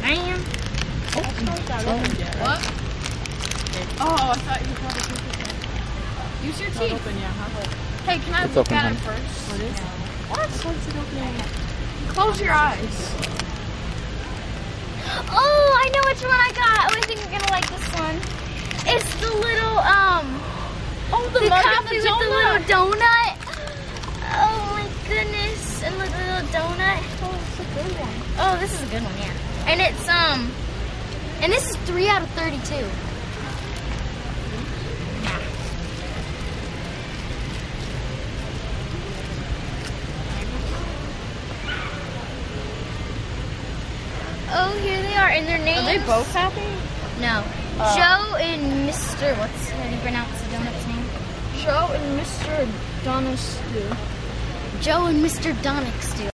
Damn. What? Oh, I thought you were probably use your teeth. Open, yeah, hey, can I look at it first? What is it? What? What's it opening? Close your eyes. Oh, I know which one I got. Oh, I think you're gonna like this one. It's the little oh, the coffee with the little donut. Oh my goodness, and look, the little donut. Oh, it's a good one. Oh, this is a good one, yeah. And it's and this is 3 out of 32. Yeah. Oh, here they are, and their names. Are they both happy? No. Joe and Mr. How do you pronounce the donut's name? Joe and Mr. Donastew. Joe and Mr. Donastew.